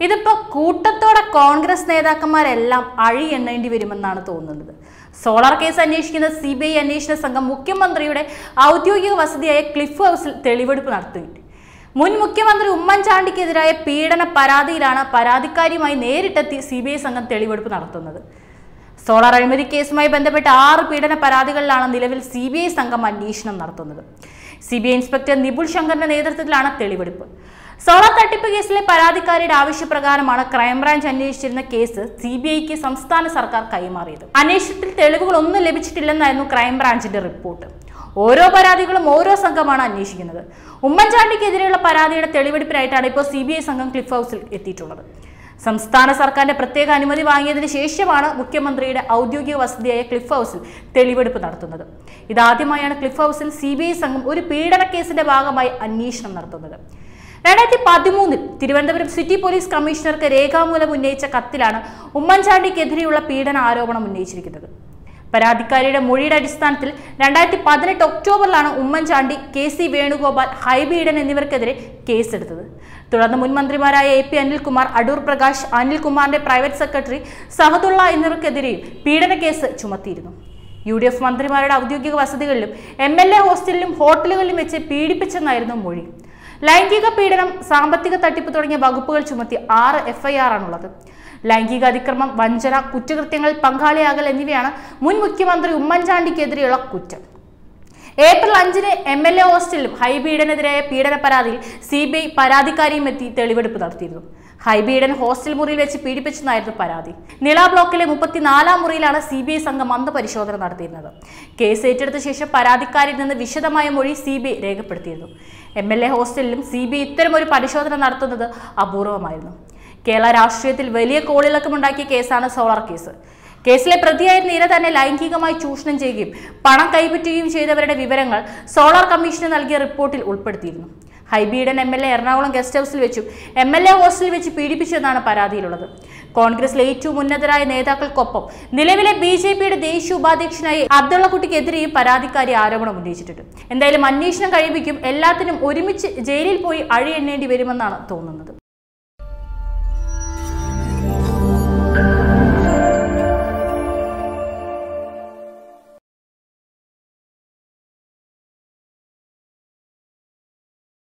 ഇതിപ്പോൾ കൂട്ടത്തോടെ കോൺഗ്രസ് നേതാക്കന്മാരെല്ലാം അഴി എണ്ണേണ്ടി വരുമെന്നാണ് തോന്നുന്നത്. സോളാർ കേസ് അന്വേഷിക്കുന്ന CBI അന്വേഷണ സംഘം മുഖ്യമന്ത്രിയുടെ ഔദ്യോഗിക വസതിയായ ക്ലിഫ് ഹൗസിൽ തെളിവെടുപ്പ് നടത്തുന്നുണ്ട്. മുൻ മുഖ്യമന്ത്രി ഉമ്മൻചാണ്ടിക്കെതിരായ പീഡന പരാതിയിലാണ് പരാതിക്കാരിയുമായി നേരിട്ടെത്തി CBI സംഘം തെളിവെടുപ്പ് നടത്തുന്നത്. സോളാർ അഴിമതി കേസുമായി ബന്ധപ്പെട്ട 6 പീഡന പരാതികളിലാണ് നിലവിൽ CBI സംഘം അന്വേഷണം നടത്തുന്നത്. CBI ഇൻസ്പെക്ടർ നിപുൾ ശങ്കറിന്റെ നേതൃത്വത്തിലാണ് തെളിവെടുപ്പ്. സോളാർ തട്ടിപ്പ് കേസിലെ പരാതിക്കാരിയുടെ ആവശ്യപ്രകാരമാണ് ക്രൈംബ്രാഞ്ച് അന്വേഷിച്ചിരുന്ന കേസ് CBIക്ക് സംസ്ഥാന സർക്കാർ കൈമാറിയത്. അന്വേഷണത്തിൽ തെളിവുകളൊന്നും ലഭിച്ചിട്ടില്ലെന്നായിരുന്നു ക്രൈംബ്രാഞ്ചിന്റെ റിപ്പോർട്ട്. ഓരോ പരാതികളും ഓരോ സംഘമാണ് അന്വേഷിക്കുന്നത്. ഉമ്മൻചാണ്ടിക്കെതിരെയുള്ള പരാതിയുടെ തെളിവെടുപ്പിനായിട്ടാണ് ഇപ്പോൾ CBI സംഘം ക്ലിഫ് ഹൗസിൽ എത്തിയിട്ടുള്ളത്. സംസ്ഥാന സർക്കാരിന്റെ പ്രത്യേക അനുമതി വാങ്ങിയതിനു ശേഷമാണ് മുഖ്യമന്ത്രിയുടെ ഔദ്യോഗിക വസതിയായ ക്ലിഫ് ഹൗസിൽ തെളിവെടുപ്പ് നടത്തുന്നത്. ഇതാദ്യമായാണ് ക്ലിഫ് ഹൗസിൽ CBI സംഘം ഒരു പീഡന കേസിന്റെ ഭാഗമായി അന്വേഷണം നടത്തുന്നത്. 2013 തിരുവനന്തപുരം സിറ്റി പോലീസ് കമ്മീഷണർക്ക് രേഖാമൂലം ഉന്നയിച്ച കത്തിലാണ് ഉമ്മൻചാണ്ടിക്കെതിരെയുള്ള പീഡന ആരോപണം ഉന്നയിച്ചിരിക്കുന്നത്. പരാതിക്കാരിയുടെ മൊഴിയുടെ അടിസ്ഥാനത്തിൽ 2018 ഒക്ടോബറിലാണ് ഉമ്മൻചാണ്ടി, KC വേണുഗോപാൽ, ഹൈബി ഈഡൻ എന്നിവർക്കെതിരെ കേസെടുത്തത്. തുടർന്ന് മുൻ മന്ത്രിമാരായ AP അനിൽകുമാർ, അടൂർ പ്രകാശ്, അനിൽകുമാറിന്റെ പ്രൈവറ്റ് സെക്രട്ടറി സഹദുള്ള എന്നിവർക്കെതിരെയും പീഡന കേസ് ചുമത്തിയിരുന്നു. UDF മന്ത്രിമാരുടെ ഔദ്യോഗിക വസതികളിലും MLA ഹോസ്റ്റലിലും ഹോട്ടലുകളിലും വെച്ച് പീഡിപ്പിച്ചെന്നായിരുന്നു മൊഴി. ലൈംഗിക പീഡനം, സാമ്പത്തിക തട്ടിപ്പ് തുടങ്ങിയ വകുപ്പുകൾ ചുമത്തി 6 FIR ആണുള്ളത്. ലൈംഗിക അതിക്രമം, വഞ്ചന, കുറ്റകൃത്യങ്ങളിൽ പങ്കാളിയാകൽ എന്നിവയാണ് മുൻ മുഖ്യമന്ത്രി ഉമ്മൻചാണ്ടിക്കെതിരെയുള്ള കുറ്റം. ഏപ്രിൽ 5 MLA ഹോസ്റ്റലിലും ഹൈബി ഈഡനെതിരായ പീഡന പരാതിയിൽ CBI പരാതിക്കാരിയും എത്തി തെളിവെടുപ്പ് നടത്തിയിരുന്നു. ഹൈബി ഈഡൻ ഹോസ്റ്റൽ മുറിയിൽ വെച്ച് പീഡിപ്പിച്ചെന്നായിരുന്നു പരാതി. നിള ബ്ലോക്കിലെ 34 മുറിയിലാണ് CBI സംഘം അന്ന് പരിശോധന നടത്തിയിരുന്നത്. കേസ് ഏറ്റെടുത്ത ശേഷം പരാതിക്കാരിൽ നിന്ന് വിശദമായ മൊഴി CBI രേഖപ്പെടുത്തിയിരുന്നു. MLA ഹോസ്റ്റലിലും CBI ഇത്തരമൊരു പരിശോധന നടത്തുന്നത് അപൂർവമായിരുന്നു. കേരള രാഷ്ട്രീയത്തിൽ വലിയ കോളിളക്കമുണ്ടാക്കിയ കേസാണ് സോളാർ കേസ്. കേസിലെ പ്രതിയായിരുന്ന ഇര തന്നെ ലൈംഗികമായി ചൂഷണം ചെയ്യുകയും പണം കൈപ്പറ്റുകയും ചെയ്തവരുടെ വിവരങ്ങൾ സോളാർ കമ്മീഷന് നൽകിയ റിപ്പോർട്ടിൽ ഉൾപ്പെടുത്തിയിരുന്നു. ഹൈബി ഈഡൻ MLA എറണാകുളം ഗസ്റ്റ് ഹൗസിൽ വെച്ചും MLA ഹോസ്റ്റലിൽ വെച്ച് പീഡിപ്പിച്ചെന്നാണ് പരാതിയിലുള്ളത്. കോൺഗ്രസിലെ ഏറ്റവും ഉന്നതരായ നേതാക്കൾക്കൊപ്പം നിലവിലെ BJPയുടെ ദേശീയ ഉപാധ്യക്ഷനായി അബ്ദുള്ളക്കുട്ടിക്കെതിരെയും പരാതിക്കാരി ആരോപണം ഉന്നയിച്ചിട്ടുണ്ട്. എന്തായാലും അന്വേഷണം കഴിയുമ്പോഴേക്കും എല്ലാത്തിനും ഒരുമിച്ച് ജയിലിൽ പോയി അഴി എണ്ണേണ്ടി വരുമെന്നാണ് തോന്നുന്നത്.